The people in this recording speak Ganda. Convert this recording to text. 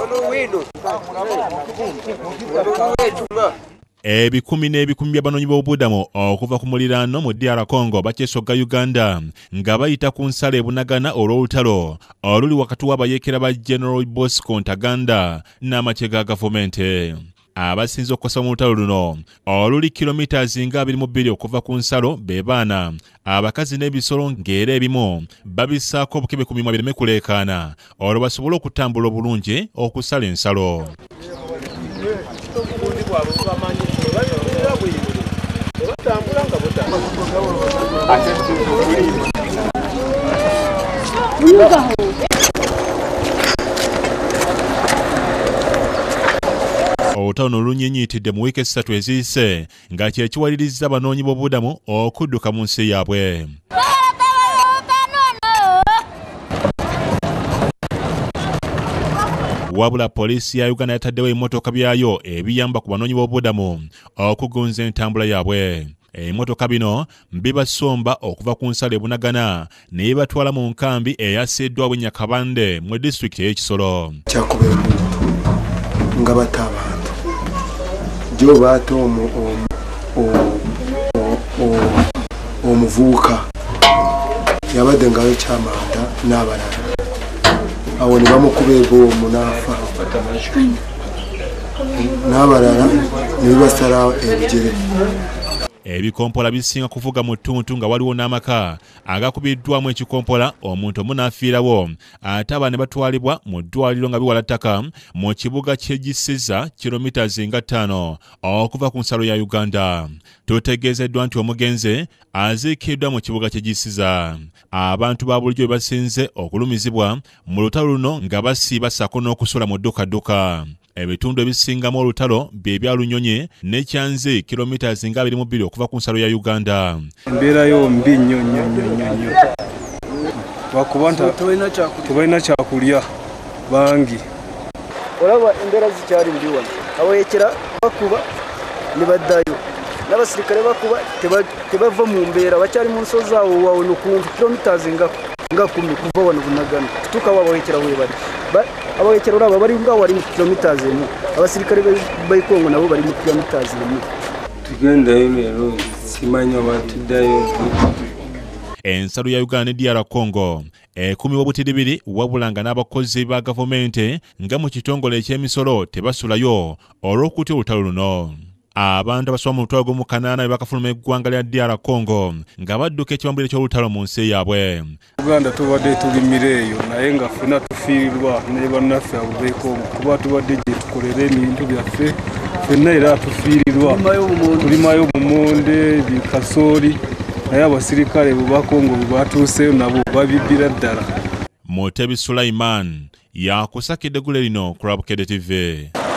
Ebikumi n'ebikumi by'abanoonyi b'obubudamu okuva ku muliraano mu DR Congo bakyesogga Uganda nga bayita ku nsalo ebunagana olw'olutalo oluli wakati w'abayeekera ba General Bosco Ntaganda n'amagye ga gavumenti. Abasinze okukosa mu lutalo luno oluli kilomitazi nga 22 okuva ku nsalo be baana, abakazi n'ebisolo ng'era ebimu babisaako obukebe ku mimwa bireme kuleekaana olwo basobole okutambula obulungi okusala ensalo. Olutalo olunyinyitidde mu wiiki 3 eziyise nga kye kiwaliriza abanoonyi b'obubudamu okudduka mu nsi yaabwe. Wabula poliisi ya Uganda yataddewo emmotoka byayo ebiyamba ku banoonyi b'obubudamu okugunza entambula yaabwe. Emmotoka bino bibasomba okuva ku nsalo ebunagana ne bibatwala mu nkambi eyasiddwa bwe Nyakabande mu disitulikiti y'Ekisolo. Kyakubemu nga bata abantu jo bato omuvuuka yabadde ngayo kyamanda n'abalala awo ne bamukuba eboomu n'afa n'abalala ne bibasalawo ebigere. Ebikompola bisinga kuvuga mu ttuntu nga waliwo n'amaka agakubiddwamu ekikompola omuntu omu n'afiirawo ate abaana ne batwalibwa mu ddwaliro nga biwala ttaka mu kibuga ky'egisiza kilomitazi nga 5 okuva ku nsalo ya Uganda. Tutegeezeddwa nti omugenzi aziikiddwa mu kibuga ky'egisiza. Abantu ba bulijjo basinze okulumizibwa mu lutalo luno nga basiiba ssaako n'okusula mu ddukadduka. Ebitundu ebisingamu olutalo bye bya Lunyonyi ne Kyanzi kilomitazi nga 22 okuva ku nsalo ya Uganda. Embeera yo mbi nnyo. Lwakubanga tebalina kyakulya bangi. Olaba embeera zikyali mbi wano. Abayeekera bakuba ne baddayo. N'abasirikale bakuba tebava mu mbeera bakyali mu nsozi awo wawono kumpi kilomitazi nga 10 kuva wano bunagana. Tutuuka abayeekera we bali. Abayeekera olaba bali nga wali mu kilomitazi emu. Abasirikale b'Kongo nabo bali mu kilomitazi emu. Tugendayo leero simanyi oba tuddayo. Ensalo ya Uganda ne DR Congo ekumibwa butiribiri wabulanga n'abakozi ba gavumenti nga mu kitongole eky'emisolo tebasulayo olw'okutya olutalo luno. Abantu abasoba mu lutalo gw'omu Kanaana bakafuluma eggwanga lya DR Congo nga badduka ekibambulire ky'olutalo mu nsi yaabwe. Uganda tubadde tulimira eyo naye nga ffena tufiirwa ne bannaffe abubeeko kuba tubadde gye tukolera ebintu byaffe ffenna era tufiirirwa. Tulimayo bumonde bikasooli naye abasirikale bwe Bakongo bwe batuuseyo nabo babibbira ddala. Mutebi Sulaiman yakusakidde eggule lino ku Rabukedde TV.